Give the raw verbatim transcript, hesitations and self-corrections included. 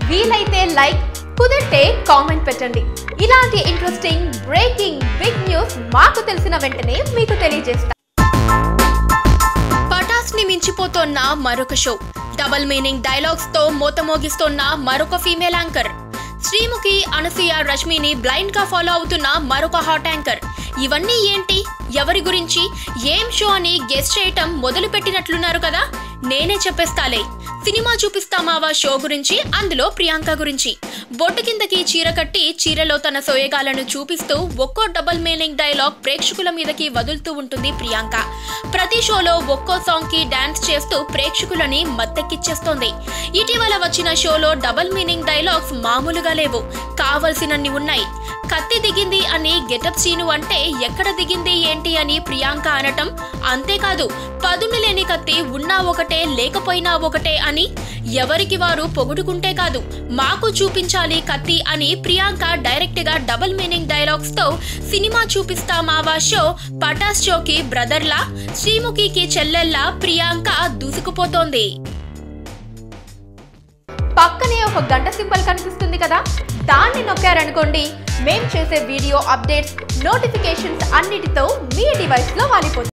వీలైతే లైక్, కుదిరితే కామెంట్ పెట్టండి. ఇలాంటి ఇంట్రెస్టింగ్ బ్రేకింగ్ బిగ్ న్యూస్ మాకు తెలిసిన వెంటనే మీకు తెలియజేస్తాం. పటాస్ ని మించిపోతున్న మరొక షో, డబుల్ మీనింగ్ డైలాగ్స్ తో మోతమోగిస్తున్న మరొక ఫీమేల్ యాంకర్. శ్రీముఖి, అనసూయ, రష్మిని బ్లైండ్ గా ఫాలో అవుతున్న మరొక హాట్ యాంకర్. ఇవన్నీ ఏంటి, ఎవరి గురించి, ఏం షో అని గెస్ట్ చేయటం మొదలు పెట్టినట్లున్నారు కదా. నేనే చెప్పేస్తాలే. సినిమా చూపిస్తామావా షో గురించి, అందులో ప్రియాంక గురించి. బొట్టు కిందకి చీర కట్టి చీరలో తన సోయగాలను చూపిస్తూ ఒక్కో డబుల్ మీనింగ్ డైలాగ్ ప్రేక్షకుల మీదకి వదులుతూ ఉంటుంది ప్రియాంక. ప్రతి షోలో ఒక్కో సాంగ్ కి డాన్స్ చేస్తూ ప్రేక్షకులని మత్తెక్కిచ్చేస్తోంది. ఇటీవల వచ్చిన షోలో డబుల్ మీనింగ్ డైలాగ్స్ మామూలుగా లేవు, కావలసినన్ని ఉన్నాయి. కత్తి దిగింది అని గెటప్ సీను అంటే ఎక్కడ దిగింది ఏంటి అని ప్రియాంక అనటం. అంతేకాదు, పదును లేని కత్తి ఉన్నా ఒకటే లేకపోయినా ఒకటే అని ఎవరికి వారు పొగుడుకుంటే కాదు, మాకు చూపించాలి కత్తి అని ప్రియాంక డైరెక్ట్ గా డబుల్ మీనింగ్ డైలాగ్స్ తో సినిమా చూపిస్తామావా షో పటాస్ షోకి బ్రదర్లా, శ్రీముఖికి చెల్లెల్లా ప్రియాంక దూసుకుపోతోంది. పక్కనే ఒక గంట సింబల్ కనిపిస్తుంది కదా, దాన్ని నొక్కారనుకోండి, మేం చేసే వీడియో అప్డేట్స్, నోటిఫికేషన్స్ అన్నిటితో మీ డివైస్ లో వాలిపోతుంది.